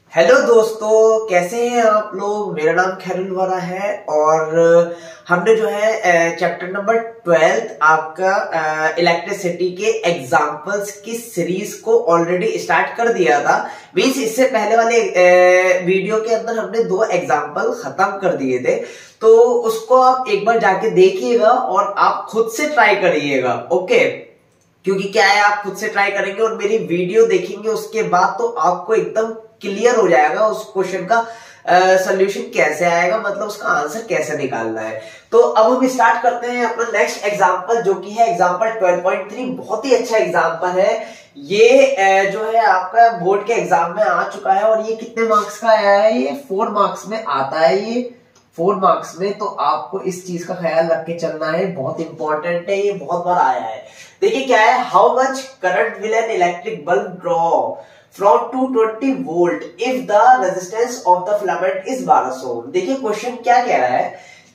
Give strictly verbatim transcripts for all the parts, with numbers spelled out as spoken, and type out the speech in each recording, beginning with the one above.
Hello दोस्तों, कैसे हैं आप लोग। मेरा नाम खैरुल वाला है और हमने जो है चैप्टर नंबर ट्वेल्थ आपका इलेक्ट्रिसिटी के एग्जाम्पल्स की सीरीज को ऑलरेडी स्टार्ट कर दिया था। मींस इससे पहले वाले वीडियो के अंदर हमने दो एग्जाम्पल खत्म कर दिए थे, तो उसको आप एक बार जाके देखिएगा और आप खुद से ट्राई करिएगा। ओके, क्योंकि क्या है, आप खुद से ट्राई करेंगे और मेरी वीडियो देखेंगे उसके बाद तो आपको एकदम क्लियर हो जाएगा उस क्वेश्चन का सोल्यूशन uh, कैसे आएगा, मतलब उसका आंसर कैसे निकालना है। तो अब हम स्टार्ट करते हैं अपना नेक्स्ट एग्जांपल, जो कि है एग्जांपल ट्वेल्व पॉइंट थ्री। बहुत ही अच्छा एग्जांपल है ये, uh, जो है आपका बोर्ड के एग्जाम में आ चुका है और ये कितने मार्क्स का आया है, ये फोर मार्क्स में आता है। ये फोर मार्क्स में, तो आपको इस चीज का ख्याल रख के चलना है, बहुत इंपॉर्टेंट है, ये बहुत बार आया है। देखिए क्या है, how much current will an electric bulb draw from two hundred twenty volt if the resistance of the filament is बारह सौ ओम। देखिए क्वेश्चन क्या कह रहा है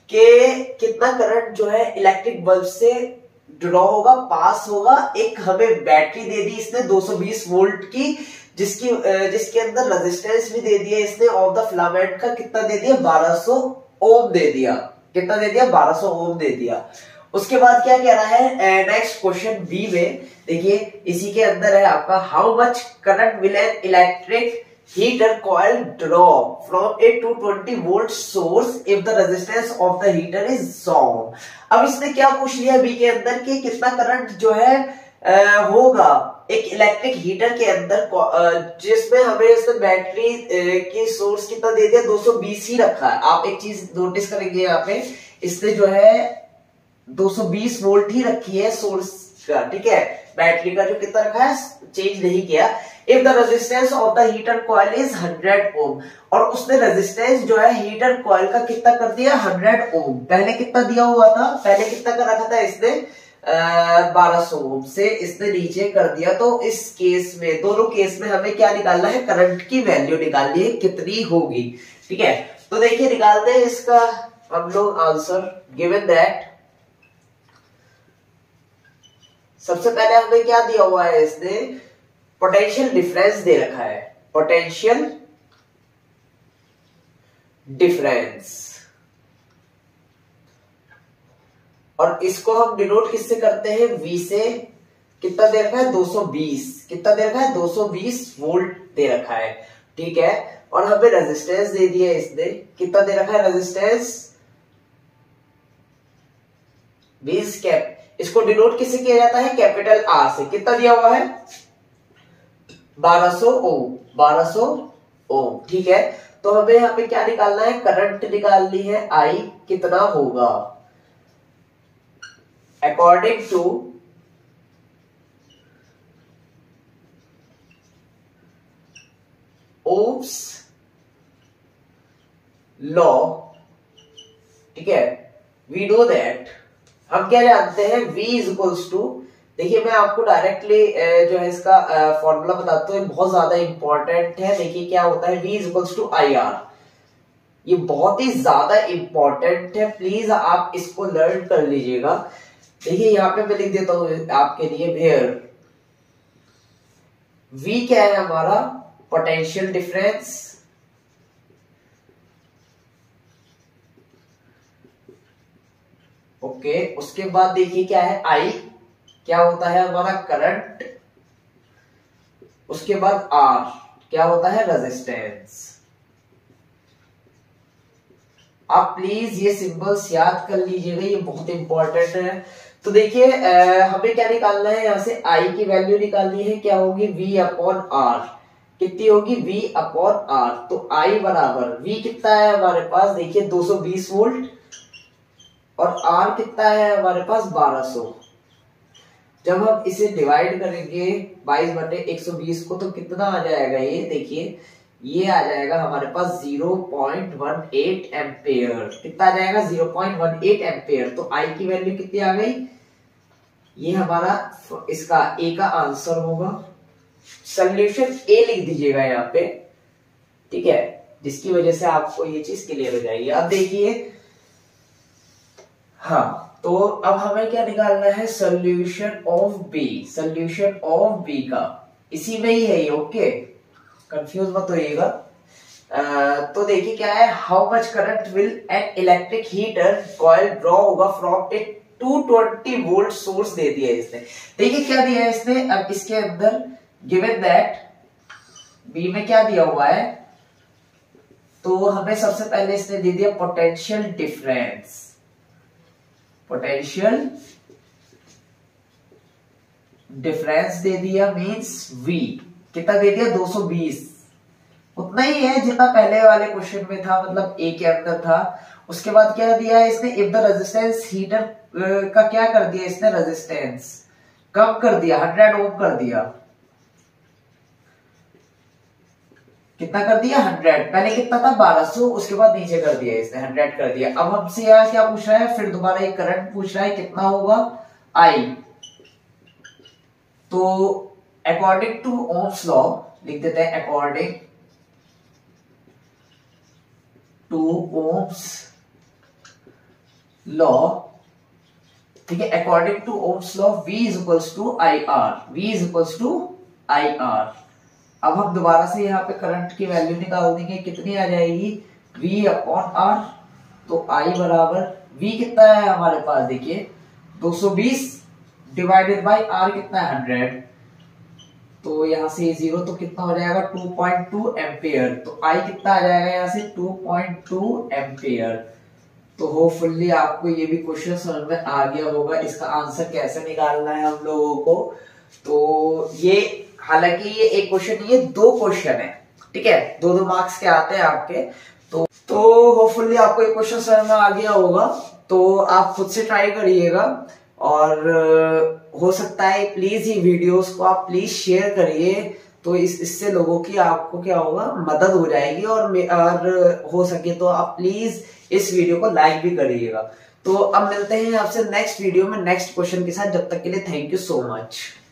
कि कितना करंट जो है इलेक्ट्रिक बल्ब से ड्रॉ होगा, पास होगा। एक हमें बैटरी दे दी इसने दो सौ बीस वोल्ट की, जिसकी जिसके अंदर रेजिस्टेंस भी दे दिया इसने ऑफ द फिलामेंट का, कितना दे दिया, बारह सौ ओम दे दिया। कितना दे दिया, बारह सौ ओम दे दिया। उसके बाद क्या कह रहा है नेक्स्ट क्वेश्चन बी में, देखिए इसी के अंदर है आपका, how much current will an electric heater coil draw from a two twenty volt source if the resistance of the heater is सौ। अब इसने क्या पूछ लिया बी के अंदर कि कितना करंट जो है आ, होगा एक इलेक्ट्रिक हीटर के अंदर, जिसमें हमें इसने बैटरी की सोर्स कितना दे दिया, दो सौ बीस ही रखा है। आप एक चीज नोटिस करेंगे यहाँ पे, इसने जो है दो सौ बीस वोल्ट ही रखी है सोर्स का, ठीक है। बैटरी का जो कितना रखा है चेंज नहीं किया। If the resistance of the heater coil is hundred ohm, और उसने रेजिस्टेंस जो है हीटर कॉइल का कितना कर दिया, हंड्रेड ओम। पहले कितना दिया हुआ था, पहले कितना कर रखा था इसने, बारह सौ ओम से इसने नीचे कर दिया। तो इस केस में, दोनों केस में हमें क्या निकालना है, करंट की वैल्यू निकालनी है, कितनी होगी, ठीक है। तो देखिए निकालते हैं इसका हम लोग आंसर। गिवन दैट, सबसे पहले हमें क्या दिया हुआ है, इसने पोटेंशियल डिफरेंस दे रखा है, पोटेंशियल डिफरेंस, और इसको हम डिनोट किससे करते हैं, V से। कितना दे रखा है, दो सौ बीस। कितना दे रखा है, दो सौ बीस वोल्ट दे रखा है, ठीक है। और हमें रेजिस्टेंस दे दिया इसने, कितना दे रखा है रेजिस्टेंस, बीस कैप। इसको डिनोट किससे किया जाता है, कैपिटल आर से। कितना दिया हुआ है, बारह सौ ओम, बारह सौ ओम, ठीक है। तो हमें यहाँ पे क्या निकालना है, करंट निकालनी है, आई कितना होगा अकॉर्डिंग टू ओम्स लॉ, ठीक है। वी नो दैट, हम क्या जानते हैं, V इज इक्वल्स टू, देखिए मैं आपको डायरेक्टली जो है इसका फॉर्मूला बताता हूँ, बहुत ज्यादा इंपॉर्टेंट है। देखिए क्या होता है, V is equals to I R. ये बहुत ही ज्यादा इंपॉर्टेंट है, प्लीज आप इसको लर्न कर लीजिएगा। देखिए यहाँ पे मैं लिख देता हूँ आपके लिए, वेयर V क्या है हमारा, पोटेंशियल डिफरेंस, ओके okay, उसके बाद देखिए क्या है, आई क्या होता है हमारा, करंट। उसके बाद आर क्या होता है, रेजिस्टेंस। आप प्लीज ये सिंबल्स याद कर लीजिएगा, ये बहुत इंपॉर्टेंट है। तो देखिए हमें क्या निकालना है, यहां से आई की वैल्यू निकालनी है, क्या होगी, V अपॉन आर। कितनी होगी, V अपॉन आर। तो आई बराबर, V कितना है हमारे पास, देखिए दो सौ बीस वोल्ट, और R कितना है हमारे पास, बारह सौ। जब हम इसे डिवाइड करेंगे बाईस बटे एक सौ बीस को, तो कितना आ जाएगा, ये देखिए ये आ जाएगा हमारे पास zero point one eight ampere. कितना आ जाएगा, zero point one eight ampere. तो I की वैल्यू कितनी आ गई, ये हमारा इसका A का आंसर होगा। सोल्यूशन A लिख दीजिएगा यहाँ पे, ठीक है, जिसकी वजह से आपको ये चीज क्लियर हो जाएगी। अब देखिए, हाँ, तो अब हमें क्या निकालना है, solution of B. Solution of B का इसी में ही है ये, ओके, कंफ्यूज मत होइएगा। तो देखिए क्या है, how much current will an electric heater coil draw होगा from a two twenty volt source दे दिया है इसने। देखिए क्या दिया है इसने, अब इसके अंदर गिवन दैट बी में क्या दिया हुआ है, तो हमें सबसे पहले इसने दे दिया पोटेंशियल डिफरेंस, पोटेंशियल डिफरेंस दे दिया, मींस V कितना दे दिया दो सौ बीस, उतना ही है जितना पहले वाले क्वेश्चन में था, मतलब ए के अंदर था। उसके बाद क्या दिया है इसने, इफ द रेजिस्टेंस हीटर का क्या कर दिया इसने, रेजिस्टेंस कम कर दिया, हंड्रेड ओम कर दिया, कितना कर दिया हंड्रेड, पहले कितना था बारह सौ, उसके बाद नीचे कर दिया इसने हंड्रेड कर दिया। अब हमसे यहाँ क्या पूछ रहा है, फिर दोबारा एक करंट पूछ रहा है, कितना होगा आई। तो अकॉर्डिंग टू ओम्स लॉ लिख देते हैं, अकॉर्डिंग टू ओम्स लॉ, ठीक है, according to Ohm's law V is equals to I R, V is equals to I R. अब हम दोबारा से यहाँ पे करंट की वैल्यू निकाल देंगे, कितनी आ जाएगी V अपॉन R, तो I बराबर V कितना है हमारे पास, देखिए दो सौ बीस डिवाइडेड बाय R कितना है हंड्रेड, तो यहाँ से जीरो तो कितना हो जाएगा टू पॉइंट टू एम्पियर, तो I कितना आ जाएगा यहाँ से टू पॉइंट टू एम्पियर। तो होपफुली आपको ये भी क्वेश्चन समझ में आ गया होगा, इसका आंसर कैसे निकालना है हम लोगों को। तो ये हालांकि ये एक क्वेश्चन, ये दो क्वेश्चन है, ठीक है, दो दो मार्क्स के आते हैं आपके। तो तो होपफुली आपको ये क्वेश्चन समझ में आ गया होगा, तो आप खुद से ट्राई करिएगा, और हो सकता है प्लीज ये वीडियोस को आप प्लीज शेयर करिए, तो इस इससे लोगों की आपको क्या होगा मदद हो जाएगी, और, और हो सके तो आप प्लीज इस वीडियो को लाइक भी करिएगा। तो अब मिलते हैं आपसे नेक्स्ट वीडियो में नेक्स्ट क्वेश्चन के साथ, जब तक के लिए थैंक यू सो मच।